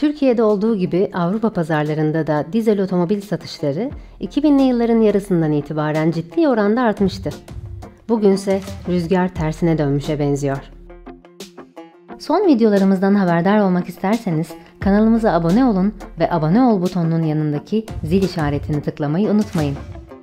Türkiye'de olduğu gibi Avrupa pazarlarında da dizel otomobil satışları 2000'li yılların yarısından itibaren ciddi oranda artmıştı. Bugünse rüzgar tersine dönmüşe benziyor. Son videolarımızdan haberdar olmak isterseniz kanalımıza abone olun ve abone ol butonunun yanındaki zil işaretini tıklamayı unutmayın.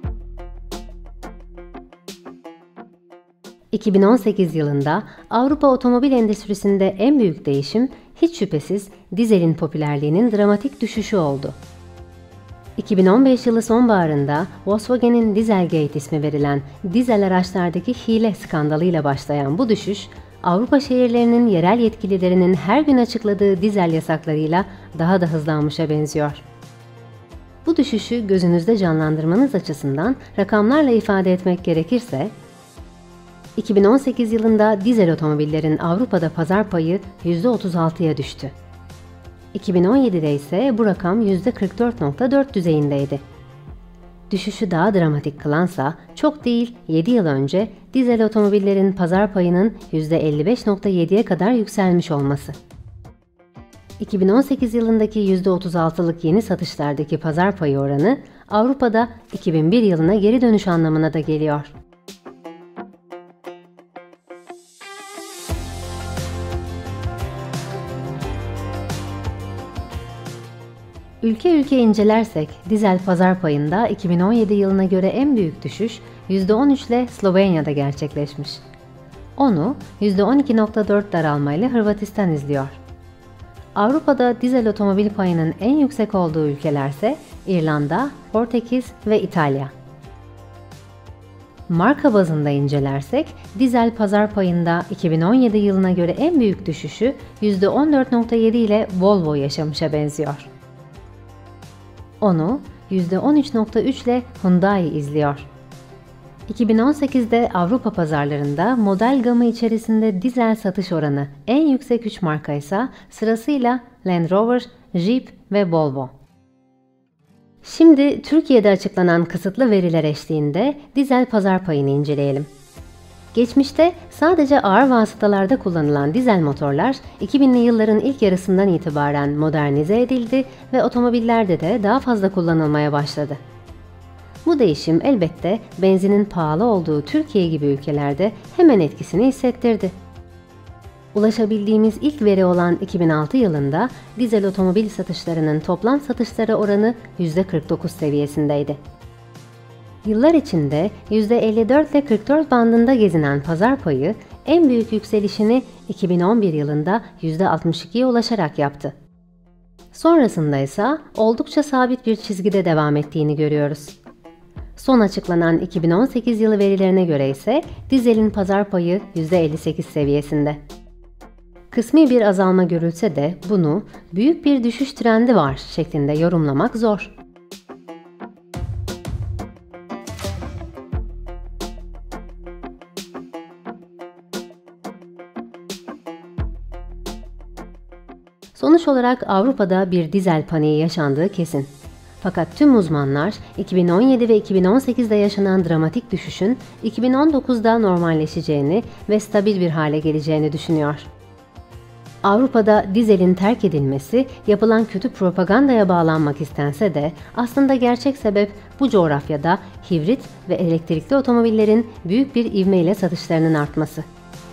2018 yılında Avrupa otomobil endüstrisinde en büyük değişim hiç şüphesiz dizelin popülerliğinin dramatik düşüşü oldu. 2015 yılı sonbaharında Volkswagen'in Dieselgate ismi verilen dizel araçlardaki hile skandalıyla başlayan bu düşüş, Avrupa şehirlerinin yerel yetkililerinin her gün açıkladığı dizel yasaklarıyla daha da hızlanmışa benziyor. Bu düşüşü gözünüzde canlandırmanız açısından rakamlarla ifade etmek gerekirse, 2018 yılında dizel otomobillerin Avrupa'da pazar payı %36'ya düştü. 2017'de ise bu rakam %44.4 düzeyindeydi. Düşüşü daha dramatik kılansa çok değil 7 yıl önce dizel otomobillerin pazar payının %55.7'ye kadar yükselmiş olması. 2018 yılındaki %36'lık yeni satışlardaki pazar payı oranı Avrupa'da 2001 yılına geri dönüş anlamına da geliyor. Ülke ülke incelersek dizel pazar payında 2017 yılına göre en büyük düşüş %13 ile Slovenya'da gerçekleşmiş. Onu %12.4 daralmayla Hırvatistan izliyor. Avrupa'da dizel otomobil payının en yüksek olduğu ülkelerse İrlanda, Portekiz ve İtalya. Marka bazında incelersek dizel pazar payında 2017 yılına göre en büyük düşüşü %14.7 ile Volvo yaşamışa benziyor. Onu %13.3 ile Hyundai izliyor. 2018'de Avrupa pazarlarında model gamı içerisinde dizel satış oranı en yüksek 3 marka ise sırasıyla Land Rover, Jeep ve Volvo. Şimdi Türkiye'de açıklanan kısıtlı veriler eşliğinde dizel pazar payını inceleyelim. Geçmişte sadece ağır vasıtalarda kullanılan dizel motorlar 2000'li yılların ilk yarısından itibaren modernize edildi ve otomobillerde de daha fazla kullanılmaya başladı. Bu değişim elbette benzinin pahalı olduğu Türkiye gibi ülkelerde hemen etkisini hissettirdi. Ulaşabildiğimiz ilk veri olan 2006 yılında dizel otomobil satışlarının toplam satışları oranı %49 seviyesindeydi. Yıllar içinde %54 ile 44 bandında gezinen pazar payı en büyük yükselişini 2011 yılında %62'ye ulaşarak yaptı. Sonrasında ise oldukça sabit bir çizgide devam ettiğini görüyoruz. Son açıklanan 2018 yılı verilerine göre ise dizelin pazar payı %58 seviyesinde. Kısmi bir azalma görülse de bunu büyük bir düşüş trendi var şeklinde yorumlamak zor. Sonuç olarak Avrupa'da bir dizel paniği yaşandığı kesin. Fakat tüm uzmanlar 2017 ve 2018'de yaşanan dramatik düşüşün 2019'da normalleşeceğini ve stabil bir hale geleceğini düşünüyor. Avrupa'da dizelin terk edilmesi yapılan kötü propagandaya bağlanmak istense de aslında gerçek sebep bu coğrafyada hibrit ve elektrikli otomobillerin büyük bir ivmeyle satışlarının artması.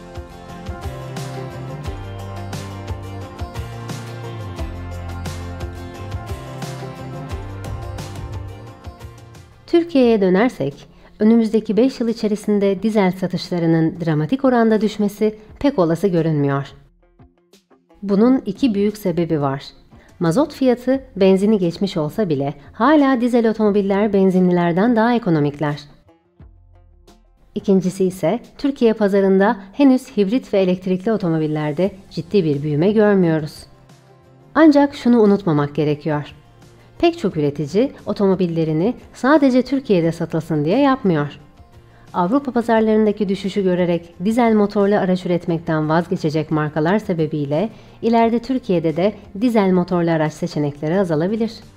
Türkiye'ye dönersek, önümüzdeki 5 yıl içerisinde dizel satışlarının dramatik oranda düşmesi pek olası görünmüyor. Bunun iki büyük sebebi var. Mazot fiyatı benzini geçmiş olsa bile hala dizel otomobiller benzinlilerden daha ekonomikler. İkincisi ise Türkiye pazarında henüz hibrit ve elektrikli otomobillerde ciddi bir büyüme görmüyoruz. Ancak şunu unutmamak gerekiyor. Pek çok üretici otomobillerini sadece Türkiye'de satılsın diye yapmıyor. Avrupa pazarlarındaki düşüşü görerek dizel motorlu araç üretmekten vazgeçecek markalar sebebiyle ileride Türkiye'de de dizel motorlu araç seçenekleri azalabilir.